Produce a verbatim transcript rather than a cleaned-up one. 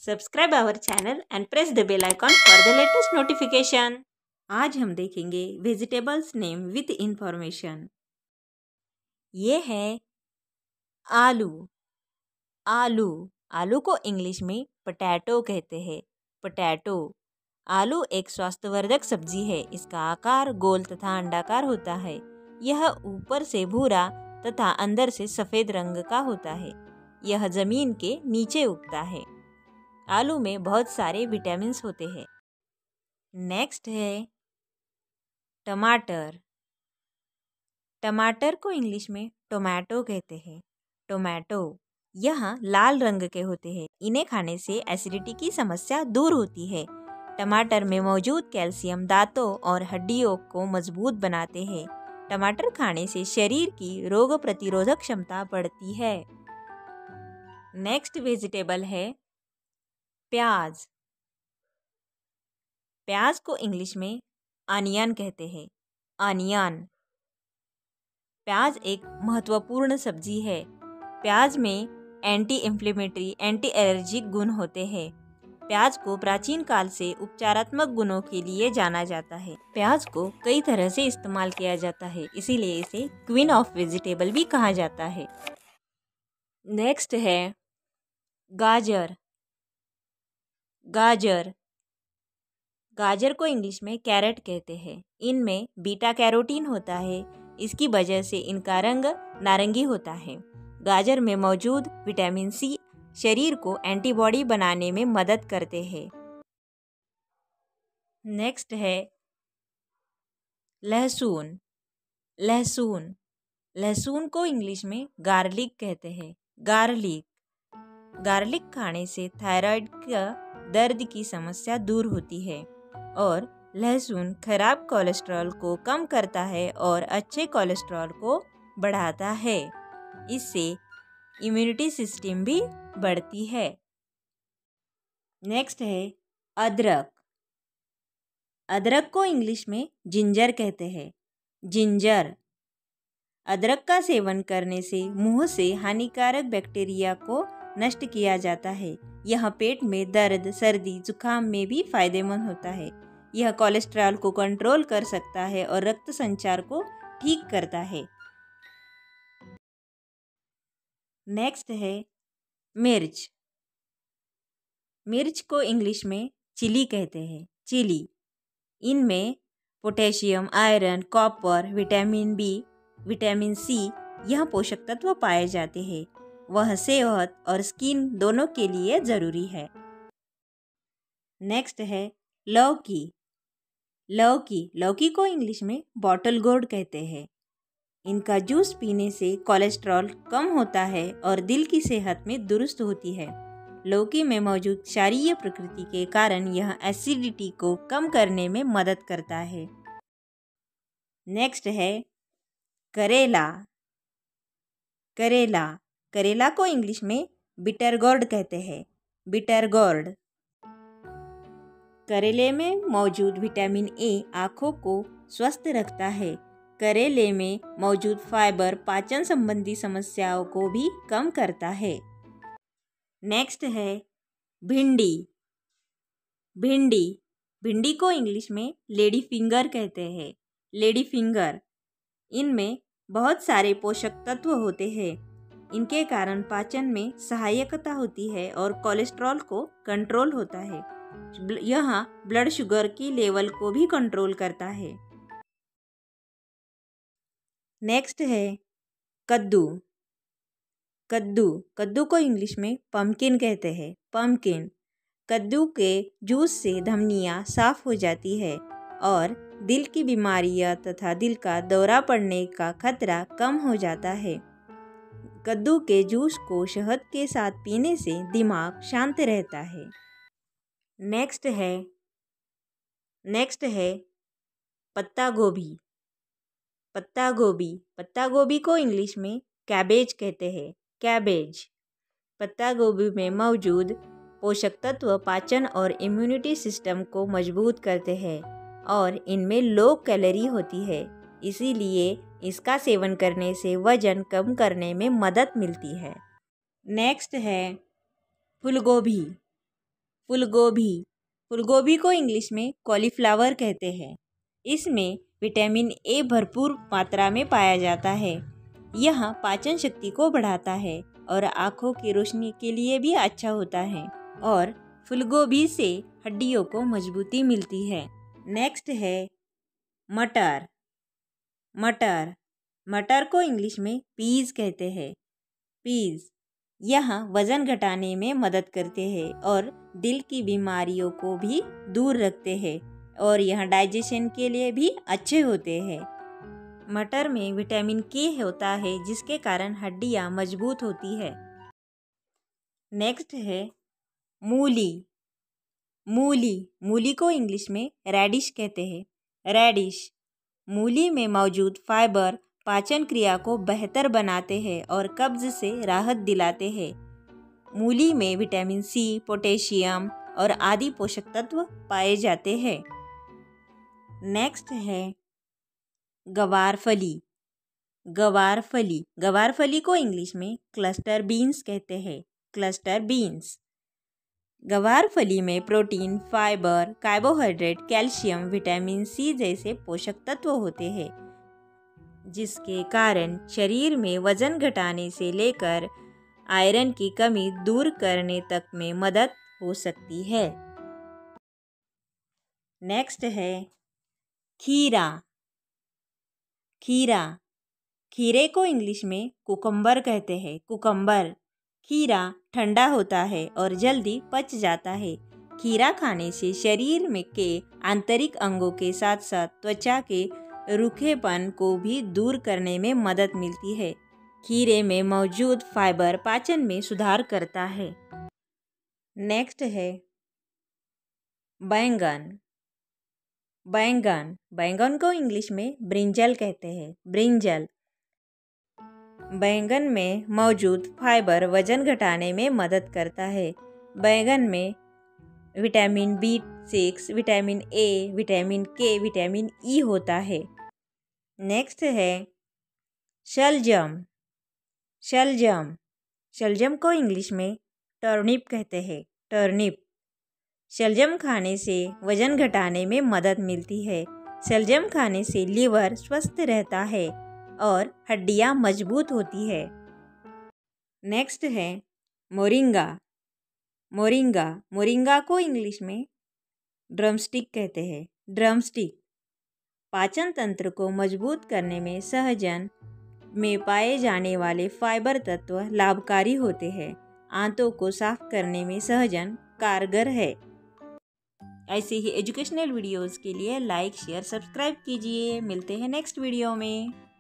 Subscribe our channel and press the bell icon for the latest notification. आज हम देखेंगे vegetables name with information. ये है आलू। आलू आलू को इंग्लिश में पोटैटो कहते हैं। पोटैटो। आलू एक स्वास्थ्यवर्धक सब्जी है। इसका आकार गोल तथा अंडाकार होता है। यह ऊपर से भूरा तथा अंदर से सफ़ेद रंग का होता है। यह जमीन के नीचे उगता है। आलू में बहुत सारे विटामिन्स होते हैं। नेक्स्ट है टमाटर। टमाटर को इंग्लिश में टोमेटो कहते हैं। टोमेटो यह लाल रंग के होते हैं। इन्हें खाने से एसिडिटी की समस्या दूर होती है। टमाटर में मौजूद कैल्शियम दांतों और हड्डियों को मजबूत बनाते हैं। टमाटर खाने से शरीर की रोग प्रतिरोधक क्षमता बढ़ती है। नेक्स्ट वेजिटेबल है प्याज। प्याज को इंग्लिश में अनियन कहते हैं। अनियन। प्याज एक महत्वपूर्ण सब्जी है। प्याज में एंटी इन्फ्लेमेटरी, एंटी एलर्जिक गुण होते हैं। प्याज को प्राचीन काल से उपचारात्मक गुणों के लिए जाना जाता है। प्याज को कई तरह से इस्तेमाल किया जाता है, इसीलिए इसे क्वीन ऑफ वेजिटेबल भी कहा जाता है। नेक्स्ट है गाजर। गाजर गाजर को इंग्लिश में कैरेट कहते हैं। इनमें बीटा कैरोटीन होता है। इसकी वजह से इनका रंग नारंगी होता है। गाजर में मौजूद विटामिन सी शरीर को एंटीबॉडी बनाने में मदद करते हैं। नेक्स्ट है लहसुन। लहसुन लहसुन को इंग्लिश में गार्लिक कहते हैं। गार्लिक गार्लिक खाने से थायराइड का दर्द की समस्या दूर होती है और लहसुन खराब कोलेस्ट्रॉल को कम करता है और अच्छे कोलेस्ट्रॉल को बढ़ाता है। इससे इम्यूनिटी सिस्टम भी बढ़ती है। नेक्स्ट है अदरक। अदरक को इंग्लिश में जिंजर कहते हैं। जिंजर अदरक का सेवन करने से मुंह से हानिकारक बैक्टीरिया को नष्ट किया जाता है। यह पेट में दर्द, सर्दी, जुकाम में भी फायदेमंद होता है। यह कोलेस्ट्रॉल को कंट्रोल कर सकता है और रक्त संचार को ठीक करता है। नेक्स्ट है मिर्च। मिर्च को इंग्लिश में चिली कहते हैं। चिली इनमें potassium, iron, copper, vitamin B, vitamin C यह पोषक तत्व पाए जाते हैं। वह सेहत और स्किन दोनों के लिए ज़रूरी है। नेक्स्ट है लौकी। लौकी लौकी को इंग्लिश में बॉटल गोर्ड कहते हैं। इनका जूस पीने से कोलेस्ट्रॉल कम होता है और दिल की सेहत में दुरुस्त होती है। लौकी में मौजूद क्षारीय प्रकृति के कारण यह एसिडिटी को कम करने में मदद करता है। नेक्स्ट है करेला। करेला करेला को इंग्लिश में बिटर गोर्ड कहते हैं। बिटर गोर्ड करेले में मौजूद विटामिन ए आँखों को स्वस्थ रखता है। करेले में मौजूद फाइबर पाचन संबंधी समस्याओं को भी कम करता है। नेक्स्ट है भिंडी। भिंडी भिंडी को इंग्लिश में लेडी फिंगर कहते हैं। लेडी फिंगर इनमें बहुत सारे पोषक तत्व होते हैं। इनके कारण पाचन में सहायकता होती है और कोलेस्ट्रॉल को कंट्रोल होता है। यह ब्लड शुगर की लेवल को भी कंट्रोल करता है। नेक्स्ट है कद्दू। कद्दू कद्दू को इंग्लिश में पम्पकिन कहते हैं। पम्पकिन कद्दू के जूस से धमनियाँ साफ हो जाती है और दिल की बीमारियाँ तथा दिल का दौरा पड़ने का खतरा कम हो जाता है। कद्दू के जूस को शहद के साथ पीने से दिमाग शांत रहता है। नेक्स्ट है नेक्स्ट है पत्ता गोभी। पत्ता गोभी पत्ता गोभी को इंग्लिश में कैबेज कहते हैं। कैबेज पत्ता गोभी में मौजूद पोषक तत्व पाचन और इम्यूनिटी सिस्टम को मजबूत करते हैं और इनमें लो कैलोरी होती है। इसीलिए इसका सेवन करने से वजन कम करने में मदद मिलती है। नेक्स्ट है फूलगोभी। फूलगोभी। फूलगोभी को इंग्लिश में कॉलीफ्लावर कहते हैं। इसमें विटामिन ए भरपूर मात्रा में पाया जाता है। यह पाचन शक्ति को बढ़ाता है और आँखों की रोशनी के लिए भी अच्छा होता है और फूलगोभी से हड्डियों को मजबूती मिलती है। नेक्स्ट है मटर। मटर मटर को इंग्लिश में पीज कहते हैं। पीज यह वज़न घटाने में मदद करते हैं और दिल की बीमारियों को भी दूर रखते हैं और यह डाइजेशन के लिए भी अच्छे होते हैं। मटर में विटामिन के होता है जिसके कारण हड्डियाँ मजबूत होती है। नेक्स्ट है मूली। मूली मूली को इंग्लिश में रेडिश कहते हैं। रेडिश मूली में मौजूद फाइबर पाचन क्रिया को बेहतर बनाते हैं और कब्ज से राहत दिलाते हैं। मूली में विटामिन सी, पोटेशियम और आदि पोषक तत्व पाए जाते हैं। नेक्स्ट है गवारफली। गवारफली गवारफली को इंग्लिश में क्लस्टर बीन्स कहते हैं। क्लस्टर बीन्स गवारफली में protein, fibre, carbohydrate, calcium, vitamin C जैसे पोषक तत्व होते हैं जिसके कारण शरीर में वजन घटाने से लेकर आयरन की कमी दूर करने तक में मदद हो सकती है। नेक्स्ट है खीरा। खीरा खीरे को इंग्लिश में कुकम्बर कहते हैं। कुकम्बर खीरा ठंडा होता है और जल्दी पच जाता है। खीरा खाने से शरीर में के आंतरिक अंगों के साथ साथ त्वचा के रूखेपन को भी दूर करने में मदद मिलती है। खीरे में मौजूद फाइबर पाचन में सुधार करता है। नेक्स्ट है बैंगन। बैंगन बैंगन को इंग्लिश में ब्रिंजल कहते हैं। ब्रिंजल बैंगन में मौजूद फाइबर वजन घटाने में मदद करता है। बैंगन में vitamin B six, vitamin A, vitamin K, vitamin E होता है। नेक्स्ट है शलजम। शलजम शलजम को इंग्लिश में टर्निप कहते हैं। टर्निप शलजम खाने से वजन घटाने में मदद मिलती है। शलजम खाने से लीवर स्वस्थ रहता है और हड्डियां मजबूत होती है। नेक्स्ट है मोरिंगा। मोरिंगा मोरिंगा को इंग्लिश में ड्रमस्टिक कहते हैं। ड्रमस्टिक पाचन तंत्र को मजबूत करने में सहजन में पाए जाने वाले फाइबर तत्व लाभकारी होते हैं। आंतों को साफ करने में सहजन कारगर है। ऐसे ही एजुकेशनल वीडियोस के लिए लाइक, शेयर, सब्सक्राइब कीजिए। मिलते हैं नेक्स्ट वीडियो में।